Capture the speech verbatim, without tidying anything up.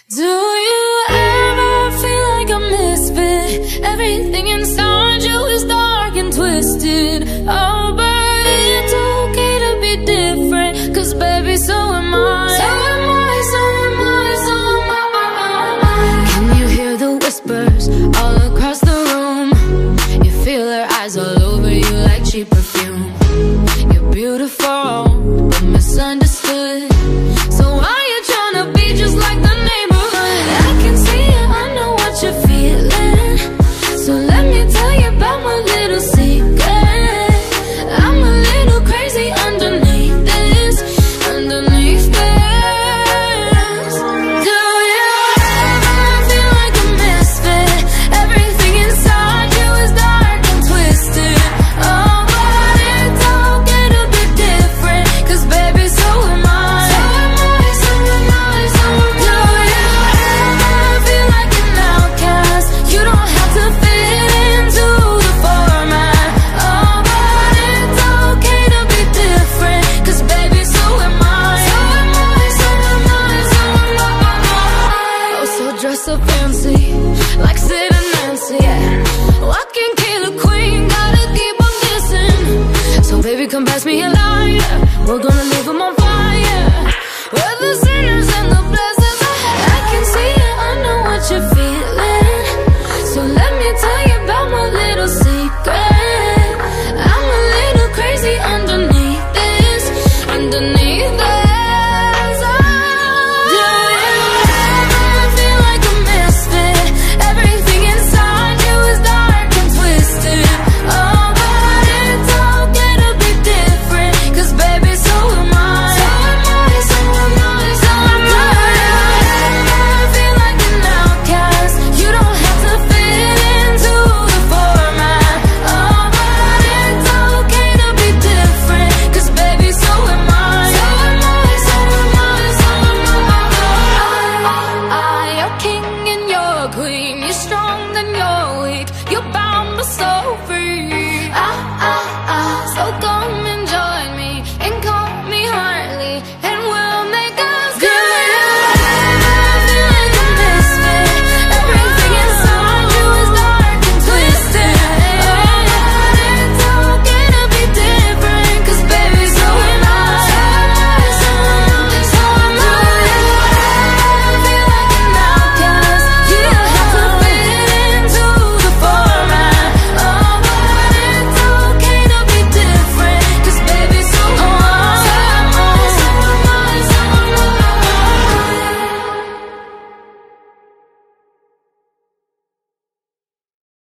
Do you ever feel like a misfit? Everything inside you is dark and twisted. Oh, but it's okay to be different, 'cause baby, so am I. So am I, so am I, so am I. Can you hear the whispers all across the room? You feel her eyes all over you like cheap perfume. You're beautiful, but misunderstood. So why you tryna be just like the neighborhood? I can see it, I know what you're feeling. So let me tell you about my little secret. I'm a little crazy underneath this, underneath this. Do you ever feel like a misfit? Everything inside you is dark and twisted. Oh, but it's okay to be different, 'cause baby, so am I. So am I, so am I, so am I. Do you ever feel like an outcast? You don't have to fit into the format. Oh, but it's okay to be different, 'cause baby, so am I. So am I, so am I, so am I. Oh, so dress so fancy, like Sid and Nancy, yeah. Walking killer queen, gotta keep on kissing. So baby, come pass me a lighter, we're gonna leave 'em on fire. We're the sinners and the blessed.